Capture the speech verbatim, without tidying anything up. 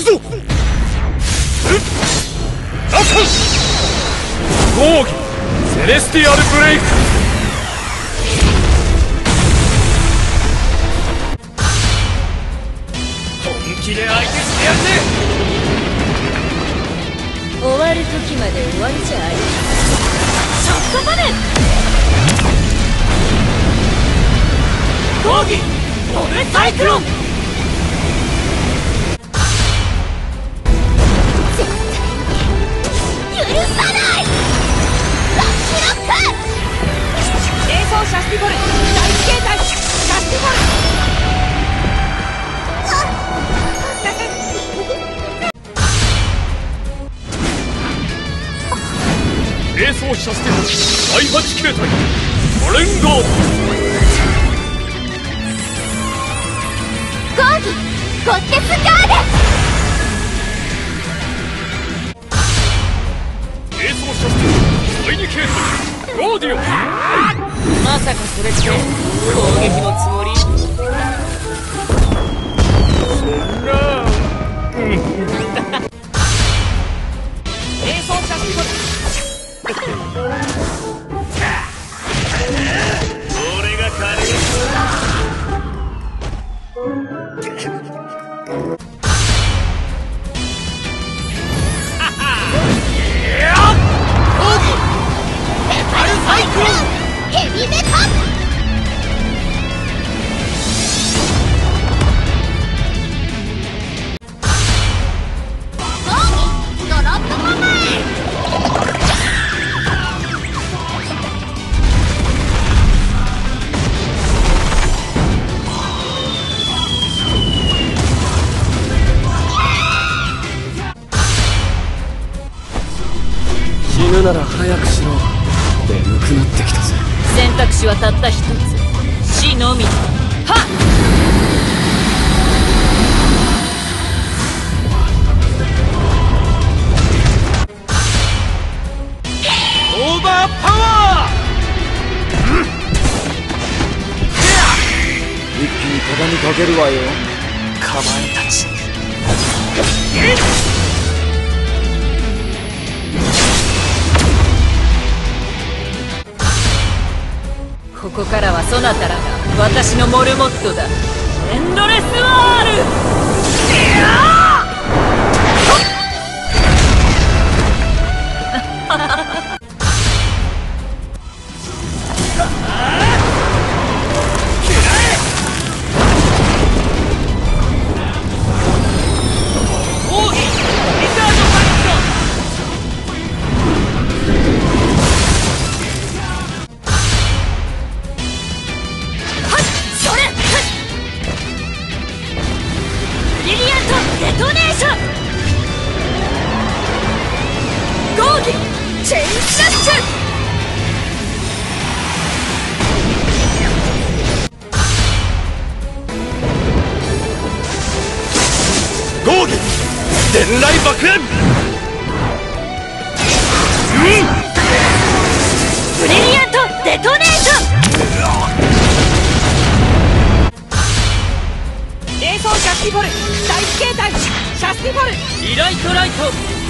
くぞ。ラッカン講義セレスティアルブレイク。本気で相手してやるぜ。 終わる時まで終わりじゃありません。ショットパネル講義ボルサイクロン。絶対に許さない。ラッシュロック冷蔵シャスティボル大形態シャスティボル。 冷蔵シャスティボルだいはち形態アレンガード。 ゴーギゴッテスガーデ。 冷蔵シャスティボルだいに形態ガーディオン。 まさかそれって攻撃のつもり？ そんな冷蔵シャスティボル。 俺がカレーアルサイクロンヘビメタ。 死ぬなら早くしろ。眠くなってきたぜ。 選択肢はたった一つ、死のみ。はっオーバーパワー。一気に畳みかけるわよ。かまえたち。 ここからはそなたらが私のモルモットだ。エンドレスワール。いやデトネーションゴーギチェインラッシュ。 ゴーギ伝来爆炎。うんブリリアントデトネーション。冷蔵シャスティボル第一形態シャスティボルリライトライト。